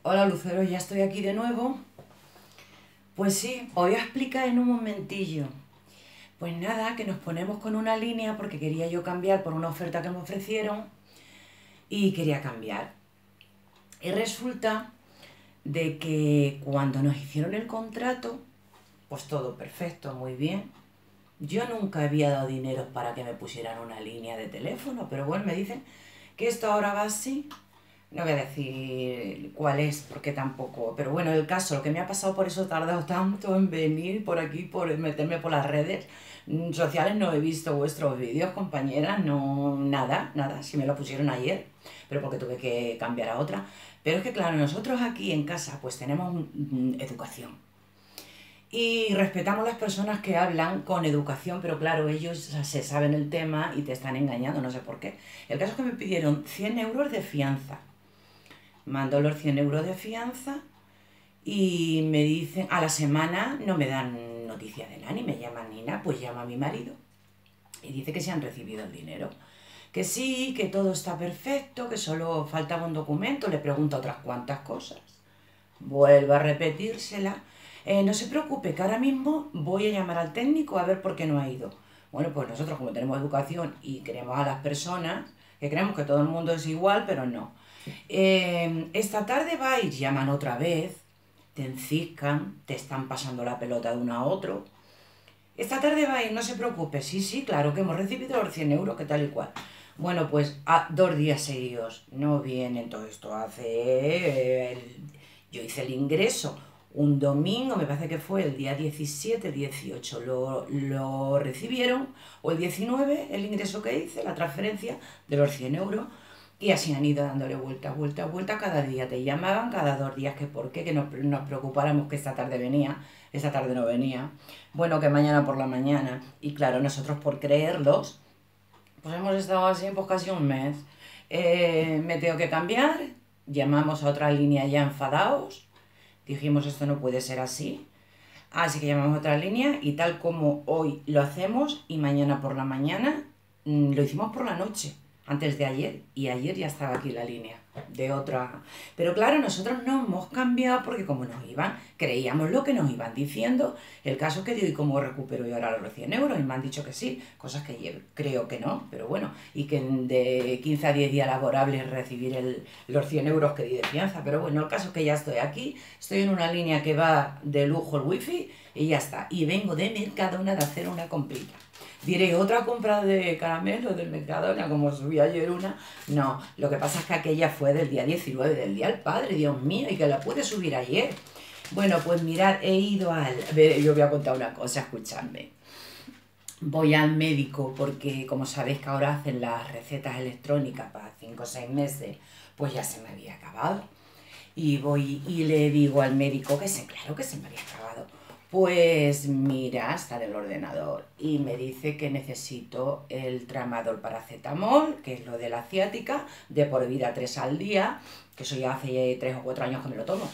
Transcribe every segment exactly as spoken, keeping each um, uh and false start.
Hola Lucero, ya estoy aquí de nuevo. Pues sí, os voy a explicar en un momentillo. Pues nada, que nos ponemos con una línea porque quería yo cambiar por una oferta que me ofrecieron y quería cambiar. Y resulta de que cuando nos hicieron el contrato, pues todo perfecto, muy bien. Yo nunca había dado dinero para que me pusieran una línea de teléfono, pero bueno, me dicen que esto ahora va así. No voy a decir cuál es, porque tampoco. Pero bueno, el caso, lo que me ha pasado, por eso he tardado tanto en venir por aquí, por meterme por las redes mm, sociales. No he visto vuestros vídeos, compañeras, no, nada, nada. Si me lo pusieron ayer, pero porque tuve que cambiar a otra. Pero es que, claro, nosotros aquí en casa, pues tenemos mm, educación. Y respetamos las personas que hablan con educación, pero claro, ellos se saben el tema y te están engañando, no sé por qué. El caso es que me pidieron cien euros de fianza. Mando los cien euros de fianza y me dicen, a la semana no me dan noticia de nada, ni me llaman ni nada, pues llama a mi marido y dice que se han recibido el dinero. Que sí, que todo está perfecto, que solo faltaba un documento, le pregunto otras cuantas cosas. Vuelvo a repetírsela. Eh, no se preocupe, que ahora mismo voy a llamar al técnico a ver por qué no ha ido. Bueno, pues nosotros como tenemos educación y queremos a las personas, que creemos que todo el mundo es igual, pero no. Eh, esta tarde vais, llaman otra vez, te enciscan, te están pasando la pelota de uno a otro. Esta tarde vais, no se preocupe, sí, sí, claro que hemos recibido los cien euros, que tal y cual. Bueno, pues a dos días seguidos no vienen, todo esto hace... eh, el- yo hice el ingreso un domingo, me parece que fue el día diecisiete, dieciocho lo, lo recibieron, o el diecinueve el ingreso que hice, la transferencia de los cien euros, y así han ido dándole vuelta, vuelta, vuelta cada día. Te llamaban cada dos días, que por qué, que nos, nos preocupáramos que esta tarde venía, esta tarde no venía, bueno, que mañana por la mañana. Y claro, nosotros por creerlos, pues hemos estado así pues casi un mes. Eh, me tengo que cambiar, llamamos a otra línea ya enfadados, dijimos esto no puede ser así. Así que llamamos a otra línea y tal como hoy lo hacemos y mañana por la mañana, mm, lo hicimos por la noche, antes de ayer, y ayer ya estaba aquí la línea de otra. Pero claro, nosotros no hemos cambiado porque como nos iban, creíamos lo que nos iban diciendo. El caso es que digo, ¿y cómo recupero yo ahora los cien euros? Y me han dicho que sí, cosas que yo creo que no, pero bueno, y que de quince a diez días laborables recibir el, los cien euros que di de fianza. Pero bueno, el caso es que ya estoy aquí, estoy en una línea que va de lujo el wifi y ya está. Y vengo de Mercadona de hacer una comprita. Diré, otra compra de caramelo del Mercadona, como subí ayer una. No, lo que pasa es que aquella fue del día diecinueve, del Día del Padre, Dios mío, y que la pude subir ayer. Bueno, pues mirad, he ido al... A ver, yo voy a contar una cosa, escuchadme. Voy al médico porque, como sabéis que ahora hacen las recetas electrónicas para cinco o seis meses, pues ya se me había acabado. Y voy y le digo al médico que se, claro que se me había acabado. Pues mira, está en el ordenador y me dice que necesito el tramadol paracetamol, que es lo de la ciática, de por vida tres al día, que eso ya hace tres o cuatro años que me lo tomo.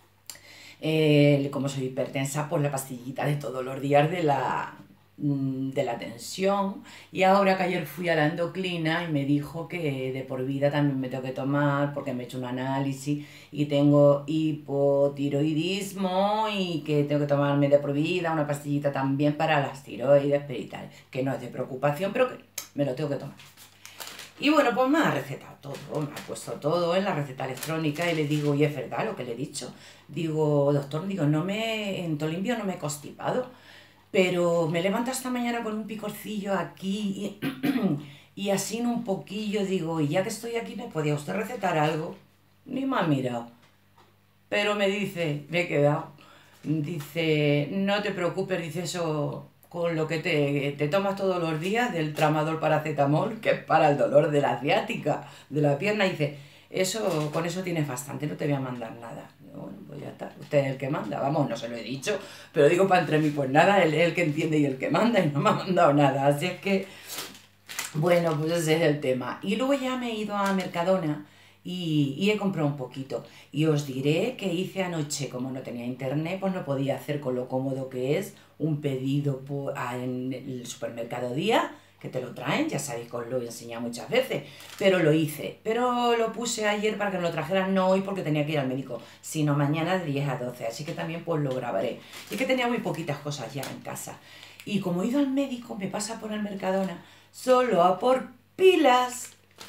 Eh, como soy hipertensa, pues la pastillita de todos los días de la, mm, de la tensión. Y ahora que ayer fui a la endocrina y me dijo que de por vida también me tengo que tomar porque me he hecho un análisis y tengo hipotiroidismo y que tengo que tomarme de por vida una pastillita también para las tiroides peritales, que no es de preocupación, pero que me lo tengo que tomar. Y bueno, pues me ha recetado todo, me ha puesto todo en la receta electrónica y le digo, y es verdad lo que le he dicho. Digo, doctor, digo, no me, en Tolimbio no me he constipado, pero me levanto esta mañana con un picorcillo aquí y, y así un poquillo, digo, y ya que estoy aquí, ¿me podía usted recetar algo? Ni me ha mirado. Pero me dice, me he quedado, dice, no te preocupes, dice eso con lo que te, te tomas todos los días del tramador paracetamol, que es para el dolor de la ciática, de la pierna, dice, eso, con eso tienes bastante, no te voy a mandar nada. Digo, bueno, pues ya está, usted es el que manda, vamos, no se lo he dicho, pero digo para entre mí, pues nada, él es el que entiende y el que manda y no me ha mandado nada, así es que bueno, pues ese es el tema. Y luego ya me he ido a Mercadona y, y he comprado un poquito. Y os diré que hice anoche, como no tenía internet, pues no podía hacer con lo cómodo que es un pedido por, a- en el supermercado Día que te lo traen, ya sabéis que os lo he enseñado muchas veces, pero lo hice, pero lo puse ayer para que me lo trajeran, no hoy porque tenía que ir al médico, sino mañana de diez a doce, así que también pues lo grabaré. Y que tenía muy poquitas cosas ya en casa. Y como he ido al médico, me pasa por el Mercadona solo a por pilas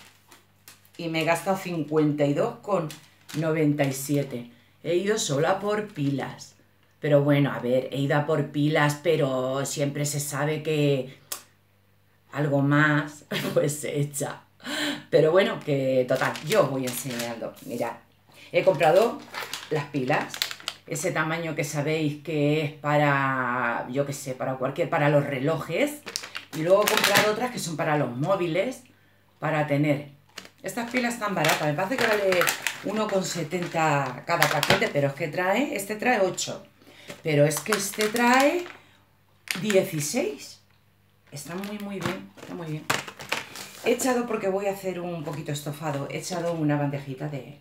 y me he gastado cincuenta y dos con noventa y siete. He ido solo a por pilas. Pero bueno, a ver, he ido a por pilas, pero siempre se sabe que algo más pues se echa. Pero bueno, que total, yo os voy enseñando. Mirad, he comprado las pilas, ese tamaño que sabéis que es para, yo qué sé, para cualquier, para los relojes. Y luego he comprado otras que son para los móviles, para tener. Estas pilas están baratas, me parece que vale uno con setenta cada paquete, pero es que trae, este trae ocho. Pero es que este trae dieciséis. Está muy, muy bien, está muy bien. He echado, porque voy a hacer un poquito estofado, he echado una bandejita de,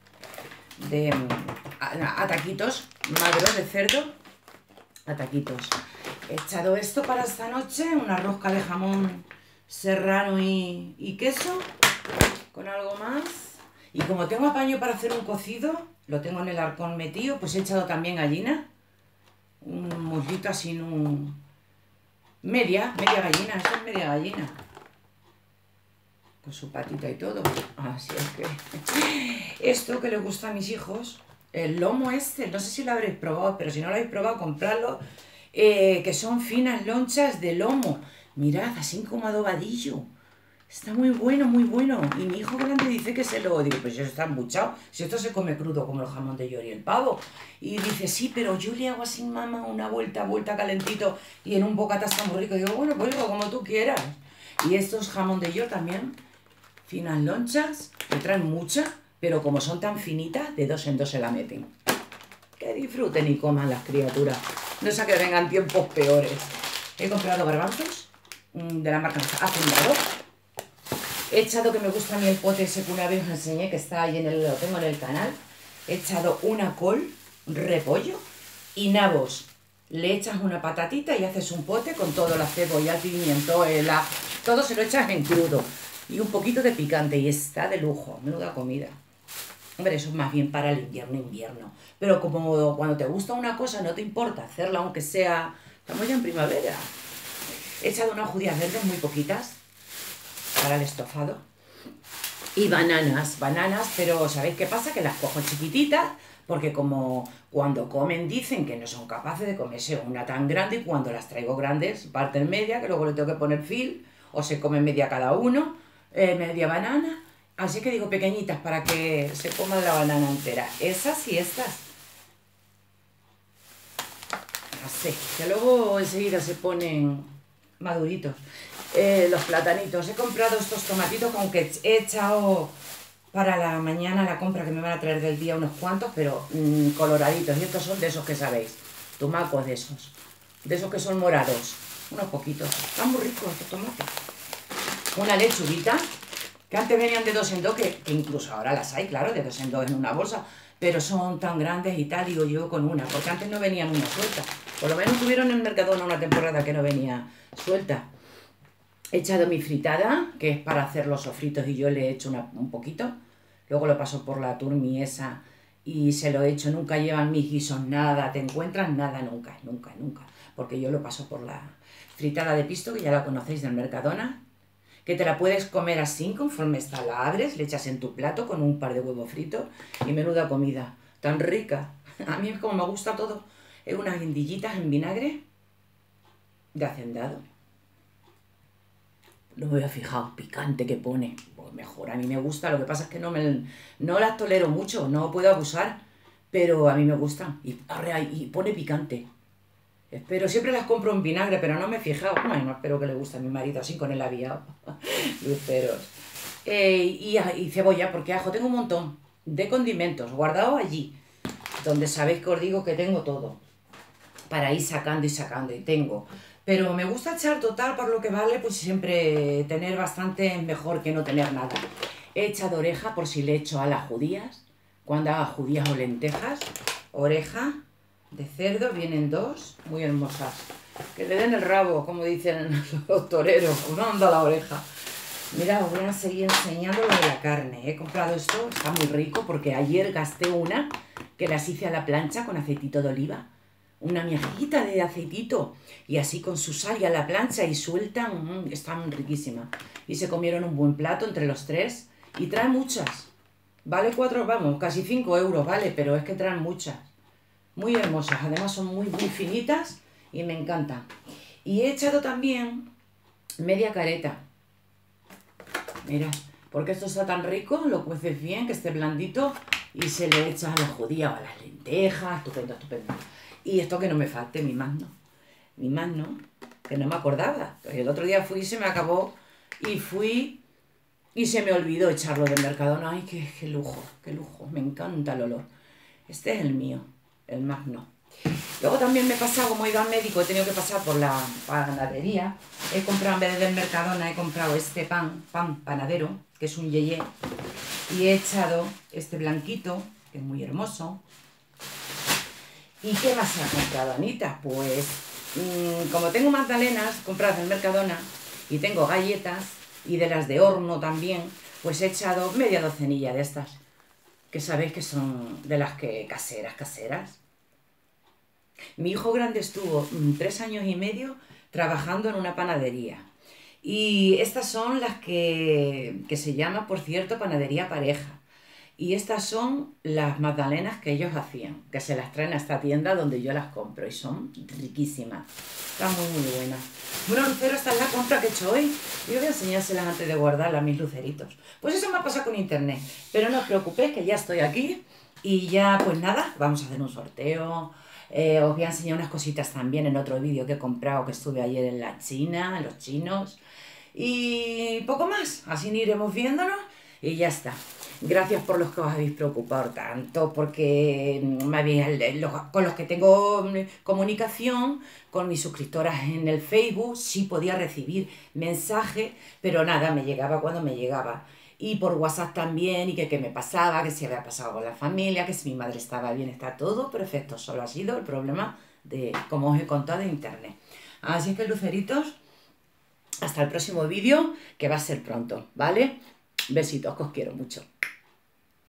de ataquitos magros de cerdo. Ataquitos. He echado esto para esta noche, una rosca de jamón serrano y, y queso, con algo más. Y como tengo apaño para hacer un cocido, lo tengo en el arcón metido, pues he echado también gallina. Un muslito así, en un... Media, media gallina, eso es media gallina. Con su patita y todo. Así es que... Esto que les gusta a mis hijos, el lomo este, no sé si lo habréis probado, pero si no lo habéis probado, compradlo. Eh, que son finas lonchas de lomo. Mirad, así como adobadillo. Está muy bueno, muy bueno. Y mi hijo grande dice que se lo... Digo, pues eso está embuchado. Si esto se come crudo como el jamón de york y el pavo. Y dice, sí, pero yo le hago así, mamá, una vuelta, vuelta calentito. Y en un bocata está muy rico. Digo, bueno, pues hijo, como tú quieras. Y estos jamón de york también. Finas lonchas. Me traen mucha. Pero como son tan finitas, de dos en dos se la meten. Que disfruten y coman las criaturas. No sea que vengan tiempos peores. He comprado garbanzos de la marca Hacendado. He echado, que me gusta a mí el pote ese que una vez os enseñé, que está ahí, en el, lo tengo en el canal. He echado una col, repollo y nabos. Le echas una patatita y haces un pote con todo, la cebolla, el pimiento, el ajo. Todo se lo echas en crudo. Y un poquito de picante y está de lujo. Menuda comida. Hombre, eso es más bien para el invierno, invierno. Pero como cuando te gusta una cosa no te importa hacerla, aunque sea... Estamos ya en primavera. He echado unas judías verdes muy poquitas para el estofado. Y bananas, bananas, pero ¿sabéis qué pasa? Que las cojo chiquititas, porque como cuando comen dicen que no son capaces de comerse una tan grande, y cuando las traigo grandes parten media, que luego le tengo que poner fil, o se comen media cada uno, eh, media banana. Así que digo pequeñitas para que se coman la banana entera. Esas y estas. Así, que luego enseguida se ponen maduritos. Eh, los platanitos. He comprado estos tomatitos, aunque he echado para la mañana la compra que me van a traer del día unos cuantos, pero mmm, coloraditos. Y estos son de esos que sabéis. Tomacos de esos. De esos que son morados. Unos poquitos. Están muy ricos estos tomates. Una lechuguita. Que antes venían de dos en dos, que, que incluso ahora las hay, claro, de dos en dos en una bolsa. Pero son tan grandes y tal, digo yo, con una. Porque antes no venían una suelta. Por lo menos tuvieron en el Mercadona una temporada que no venía suelta. He echado mi fritada, que es para hacer los sofritos, y yo le he hecho una, un poquito. Luego lo paso por la turmi esa y se lo he hecho. Nunca llevan mis guisos nada, te encuentran nada, nunca, nunca, nunca. Porque yo lo paso por la fritada de pisto, que ya la conocéis del Mercadona. Que te la puedes comer así, conforme está, la abres, le echas en tu plato con un par de huevos fritos y menuda comida, tan rica. A mí es como me gusta todo. Es unas guindillitas en vinagre de hacendado. No me había fijado, picante que pone. Pues mejor, a mí me gusta, lo que pasa es que no, me, no las tolero mucho, no puedo abusar, pero a mí me gustan. Y, y pone picante. Espero, siempre las compro en vinagre, pero no me he fijado. Bueno, espero que le guste a mi marido así con el aviado. Luceros. Eh, y, y cebolla, porque ajo tengo un montón de condimentos guardados allí, donde sabéis que os digo que tengo todo. Para ir sacando y sacando, y tengo. Pero me gusta echar total, por lo que vale, pues siempre tener bastante es mejor que no tener nada. He echado oreja por si le echo a las judías, cuando haga judías o lentejas. Oreja de cerdo, vienen dos, muy hermosas. que le den el rabo, como dicen los toreros, uno anda a la oreja. Mira, os voy a seguir enseñando lo de la carne. He comprado esto, está muy rico, porque ayer gasté una que las hice a la plancha con aceitito de oliva. Una miajita de aceitito. Y así con su sal y a la plancha y sueltan, mmm, están riquísimas. Y se comieron un buen plato entre los tres. Y trae muchas. Vale cuatro, vamos, casi cinco euros, vale, pero es que traen muchas. Muy hermosas, además son muy, muy finitas y me encantan. Y he echado también media careta. Mira, porque esto está tan rico, lo cueces bien, que esté blandito y se le echa a la judía o a las lentejas, estupendo, estupendo. Y esto que no me falte, mi magno, mi magno, que no me acordaba. El otro día fui y se me acabó y fui y se me olvidó echarlo del Mercadona. Ay, qué, qué lujo, qué lujo, me encanta el olor. Este es el mío, el magno. Luego también me he pasado, como he ido al médico, he tenido que pasar por la panadería. He comprado, en vez del Mercadona, he comprado este pan, pan panadero, que es un yeye. Y he echado este blanquito, que es muy hermoso. ¿Y qué más he comprado, Anita? Pues, mmm, como tengo magdalenas compradas en Mercadona, y tengo galletas, y de las de horno también, pues he echado media docenilla de estas, que sabéis que son de las que caseras, caseras. Mi hijo grande estuvo mm, tres años y medio trabajando en una panadería. Y estas son las que, que se llama, por cierto, panadería pareja. Y estas son las magdalenas que ellos hacían, que se las traen a esta tienda donde yo las compro y son riquísimas. Están muy, muy buenas. Bueno, Lucero, esta es la compra que he hecho hoy. Yo voy a enseñárselas antes de guardarlas, mis luceritos. Pues eso me ha pasado con internet. Pero no os preocupéis, que ya estoy aquí. Y ya, pues nada, vamos a hacer un sorteo. Eh, os voy a enseñar unas cositas también en otro vídeo que he comprado, que estuve ayer en la China, en los chinos. Y poco más, así iremos viéndonos y ya está. Gracias por los que os habéis preocupado tanto, porque me habéis, los, con los que tengo comunicación, con mis suscriptoras en el Facebook, sí podía recibir mensajes, pero nada, me llegaba cuando me llegaba. Y por WhatsApp también, y que qué me pasaba, que si había pasado con la familia, que si mi madre estaba bien, está todo perfecto. Solo ha sido el problema de, como os he contado, de internet. Así que, luceritos, hasta el próximo vídeo, que va a ser pronto, ¿vale? Besitos, que os quiero mucho.